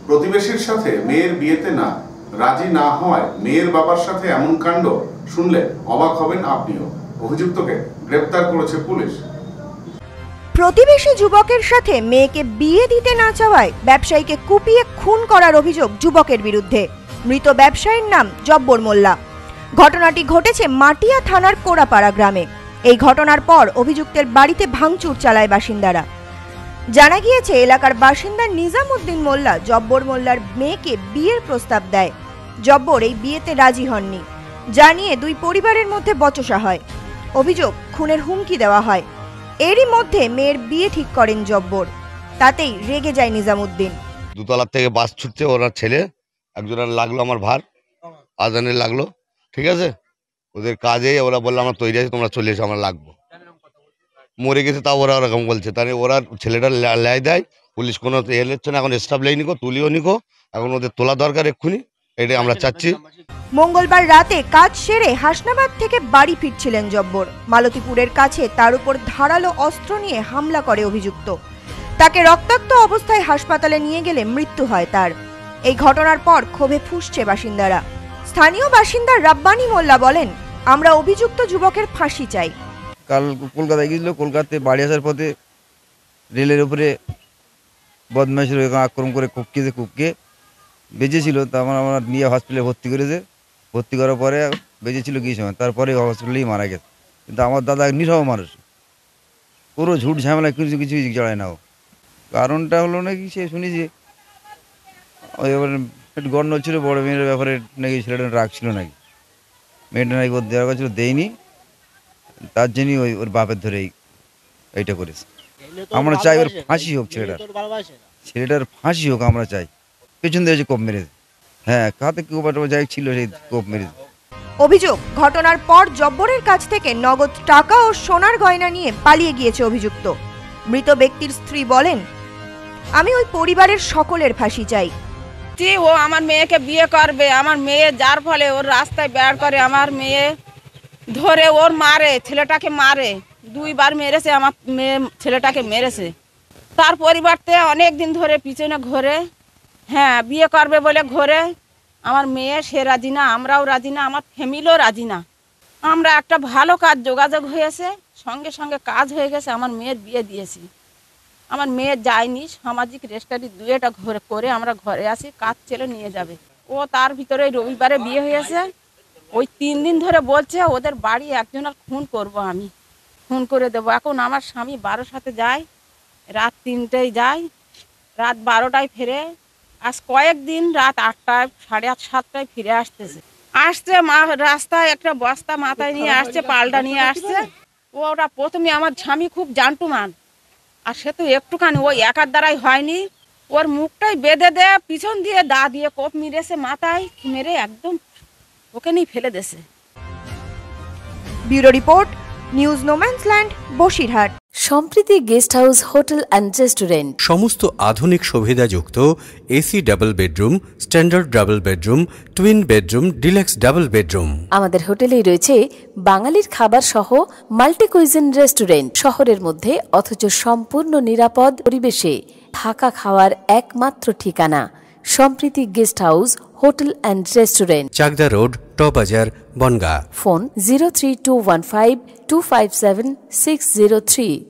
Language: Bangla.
প্রতিবেশীর সাথে মেয়ের বিয়েতে রাজি না হওয়ায় মেয়ের বাবার সাথে এমন কাণ্ড শুনলে অবাক হবেন আপনিও। অভিযুক্তকে গ্রেফতার করেছে পুলিশ। প্রতিবেশী যুবকের সাথে মেয়েকে বিয়ে দিতে না চাওয়ায় ব্যবসায়ীকে কুপিয়ে খুন করার অভিযোগ যুবকের বিরুদ্ধে। মৃত ব্যবসায়ীর নাম জব্বর মোল্লা। ঘটনাটি ঘটেছে মাটিয়া থানার কোড়াপাড়া গ্রামে। এই ঘটনার পর অভিযুক্তের বাড়িতে ভাঙচুর চালায় বাসিন্দারা। জানা গিয়েছে এলাকার বাসিন্দা নিজামউদ্দিন মোল্লা জব্বর মোল্লার মেয়েকে বিয়ের প্রস্তাব দেয়। জব্বর এই বিয়েতে রাজি হননি, জানিয়ে দুই পরিবারের মধ্যে বচসা হয়। অভিযোগ খুনের হুমকি দেওয়া হয়। এরই মধ্যে মেয়ের বিয়ে ঠিক করেন জব্বর। তাতেই রেগে যায় নিজামউদ্দিন। দুতলার থেকে বাস ছুটছে, ওনার ছেলে একজনের লাগলো, আমার ভার আজানের লাগলো, ঠিক আছে। ওদের কাজে ওরা বললো আমরা তৈরি আছি, তোমরা চলে এসো, আমরা লাগবো। মরে গেছে তাও ওরা ওরকম বলছে। তাহলে ওরা ছেলেটা লাই দেয়, পুলিশ কোনো এলেছে না, এখন স্টাফ লাই নিকো, তুলিও নিকো, এখন ওদের তোলা দরকার এক্ষুনি, এটাই আমরা চাচ্ছি। মঙ্গলবার রাতে কাজ সেরে হাসনাবাদ থেকে বাড়ি ফিরছিলেন জব্বর। মালতীপুরের কাছে তার উপর ধারালো অস্ত্র নিয়ে হামলা করে অভিযুক্ত। তাকে রক্তাক্ত অবস্থায় হাসপাতালে নিয়ে গেলে মৃত্যু হয় তার। এই ঘটনার পর ক্ষোভে ফুঁসছে বাসিন্দারা। স্থানীয় বাসিন্দা রাব্বানি মোল্লা বলেন, আমরা অভিযুক্ত যুবকের ফাঁসি চাই। কাল কলকাতায় গিয়েছিল, কলকাতায় বাড়ি আসার পথে রেলের উপরে বদমাইশের আক্রমণ করে কুপকে বেঁচেছিল। তারপর আমরা নিয়ে হসপিটালে ভর্তি করেছে। ভর্তি করার পরে বেঁচেছিল কি সময়, তারপরে হসপিটালেই মারা গেছে। কিন্তু আমার দাদা নিরহ মানুষ, পুরো ঝুট ঝামেলা কিছু জড়ায় না। কারণটা হলো নাকি সে শুনেছি ওই একটু গন্ডগোল ছিল বড় মেয়ের ব্যাপারে, নাকি ছেলেটা রাগ ছিল, নাকি মেয়েটা নাকি ওর দেওয়ার ছিল দেয়নি, তার জন্যই ওর বাপের ধরেই এইটা করেছে। আমরা চাই ওর ফাঁসি হোক, ছেলেটার ফাঁসি হোক আমরা চাই। পেছন দিয়ে কোপ মেরেছে, হ্যাঁ কাতে কোপাটা যাই ছিল সেই কোপ মেরেছে। অভিযোগ, ঘটনার পর জব্বরের কাছ থেকে নগদ টাকা ও সোনার গয়না নিয়ে পালিয়ে গিয়েছে অভিযুক্ত। মৃত ব্যক্তির স্ত্রী বলেন, আমি ওই পরিবারের সকলের ফাঁসি চাই। ও আমার মেয়েকে বিয়ে করবে, আমার মেয়ে যার ফলে ওর রাস্তায় বের করে, আমার মেয়ে ধরে ওর মারে, ছেলেটাকে মারে, দুইবার মেরেছে, আমার মেয়ে ছেলেটাকে মেরেছে। তার পরিবারতে অনেক দিন ধরে পিছনে ঘোরে, হ্যাঁ বিয়ে করবে বলে ঘোরে। আমার মেয়ে সে রাজি না, আমরাও রাজি না, আমার ফ্যামিলিও রাজি না। আমরা একটা ভালো কাজ যোগাযোগ হয়েছে, সঙ্গে সঙ্গে কাজ হয়ে গেছে, আমার মেয়ের বিয়ে দিয়েছি। আমার মেয়ে যায়নি, সামাজিক রেজিস্ট্রি দুয়েটা ঘরে করে আমরা ঘরে আসি, কাজ ছেলে নিয়ে যাবে। ও তার ভিতরে রবিবারে বিয়ে হয়েছে। ওই 3 দিন ধরে বলছে ওদের বাড়ি একজনের খুন করব, আমি খুন করে দেবো। এখন আমার স্বামী 12 সাথে যায়, রাত 3টায় যায়, রাত 12টায় ফিরে। আজ কয়েকদিন রাত 8টায় 8:30 7টায় ফিরে আসছে। রাস্তায় একটা বস্তা মাথায় নিয়ে আসছে, পাল্টা নিয়ে আসছে। ওটা প্রথমে আমার স্বামী খুব জানটুমান, আর সে তো একটুখানি ওই একার দ্বারাই হয়নি। ওর মুখটাই বেঁধে দেয়, পিছন দিয়ে দা দিয়ে কোপ মেরেছে মাথায়, মেরে একদম ওকে নিয়ে ফেলে দেছে। Bureau report, news no man's land, Basirhat. Sampriti guest house hotel and restaurant. সমস্ত আধুনিক সুবিধাযুক্ত AC double bedroom, standard double bedroom, twin bedroom, deluxe double bedroom. আমাদের হোটেলেই রয়েছে বাঙালির খাবার সহ মাল্টি কুইজিন রেস্টুরেন্ট। শহরের মধ্যে অথচ সম্পূর্ণ নিরাপদ পরিবেশে থাকা খাওয়ার একমাত্র ঠিকানা Sampriti guest house hotel and restaurant, Chakdah road, টবাজার, বনগাঁ। ফোন 03215257603।